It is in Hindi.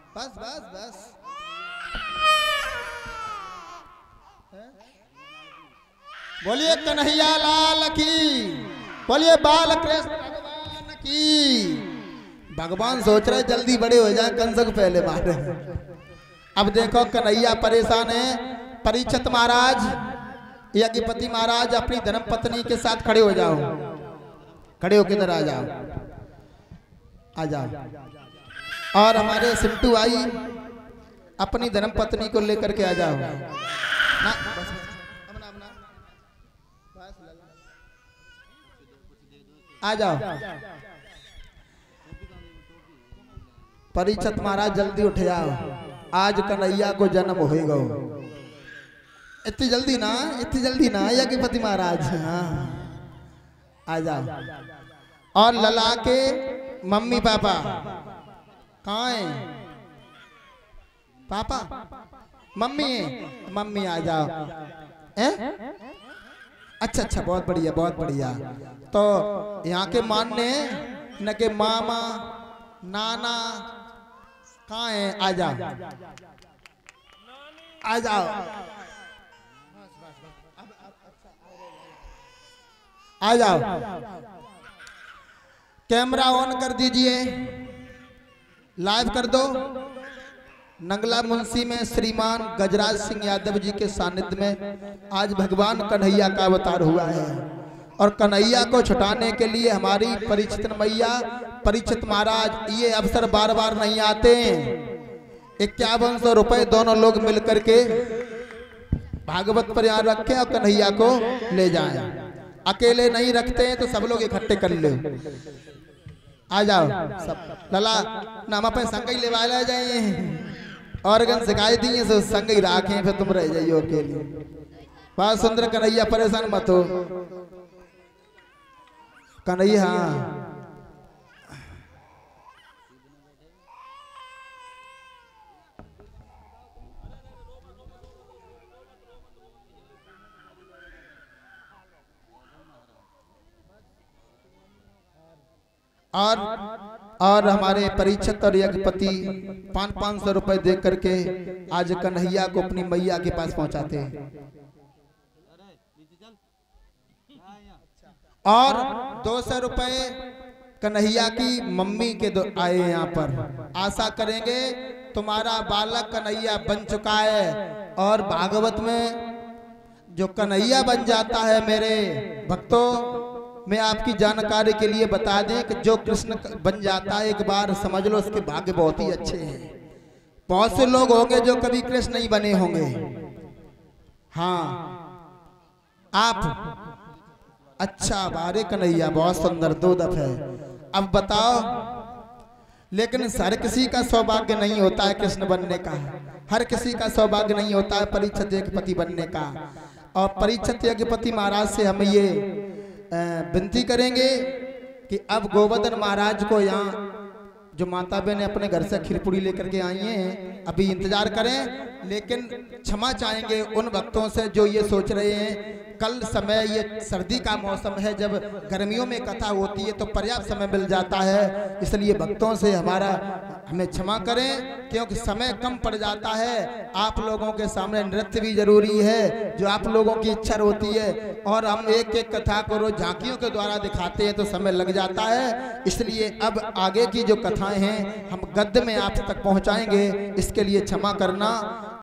बस बस बस। बोलिए कन्हैया लाल की, बोलिए बाल कृष्ण भगवान की। भगवान सोच रहे जल्दी बड़े हो जाए, कंस को पहले मारे। अब देखो कन्हैया परेशान है। परीक्षित महाराज, यज्ञपति महाराज अपनी धर्म पत्नी के साथ खड़े हो जाओ। खड़े होकर इधर आ जाओ, आ जाओ। और हमारे सिंटू आई अपनी धर्म पत्नी को लेकर के आ जाओ ना। बस, आ जाओ। परीक्षित महाराज जल्दी उठ जाओ, आज कन्हैया को जन्म होएगा। इतनी जल्दी ना, इतनी जल्दी ना यज्ञपति महाराज। हाँ आ जाओ। और लला के मम्मी पापा कहाँ है? पापा मम्मी है, मम्मी आ जाओ। अच्छा अच्छा, बहुत बढ़िया बहुत बढ़िया। तो यहाँ के मानने न के मामा नाना कहाँ है? आ जाओ आ जाओ आ जाओ। कैमरा ऑन कर दीजिए, लाइव कर दो। नंगला मुंशी में श्रीमान गजराज सिंह यादव जी के सानिध्य में आज भगवान कन्हैया का अवतार हुआ है। और कन्हैया को छुटाने के लिए हमारी परीक्षित मैया, परीक्षित महाराज, ये अवसर बार बार नहीं आते। 5100 रुपए दोनों लोग मिलकर के भागवत पर यहाँ रखें और कन्हैया को ले जाएं। अकेले नहीं रखते हैं तो सब लोग इकट्ठे कर ले। आ जाओ सब। लला नामा पे संग ही लेवा ले जाए, ऑर्गन सिखाई दिए सो संग ही राखें, फिर तुम रह जाइयो अकेले। बहुत सुंदर कन्हैया, परेशान मत हो कन्हैया। और हमारे परीक्षित और यज्ञपति 500 रुपए दे करके आज कन्हैया को अपनी मैया के पास पहुंचाते हैं। और 200 रुपए कन्हैया की मम्मी के आए यहाँ पर। आशा करेंगे तुम्हारा बालक कन्हैया बन चुका है। और भागवत में जो कन्हैया बन जाता है मेरे भक्तों, मैं आपकी जानकारी के लिए बता दें कि जो कृष्ण बन जाता है एक बार समझ लो उसके भाग्य बहुत ही अच्छे हैं। बहुत से लोग होंगे जो कभी कृष्ण नहीं बने होंगे। हाँ आप अच्छा, बारे कन्हैया बहुत सुंदर, 2 दफे। अब बताओ, लेकिन हर किसी का सौभाग्य नहीं होता है कृष्ण बनने का। हर किसी का सौभाग्य नहीं होता है परीक्षित यज्ञपति बनने का। और परीक्षित यज्ञपति महाराज से हम ये विनती करेंगे कि अब गोवर्धन महाराज को यहाँ जो माता बहन अपने घर से खीरपुड़ी लेकर के आई हैं, अभी इंतजार करें। लेकिन क्षमा चाहेंगे उन भक्तों से जो ये सोच रहे हैं कल समय, ये सर्दी का मौसम है, जब गर्मियों में कथा होती है तो पर्याप्त समय मिल जाता है। इसलिए भक्तों से हमें क्षमा करें, क्योंकि समय कम पड़ जाता है। आप लोगों के सामने नृत्य भी जरूरी है, जो आप लोगों की इच्छा होती है। और हम एक एक कथा को रोज झांकियों के द्वारा दिखाते हैं तो समय लग जाता है। इसलिए अब आगे की जो कथाएं हैं हम गद्य में आप तक पहुंचाएंगे, इसके लिए क्षमा करना।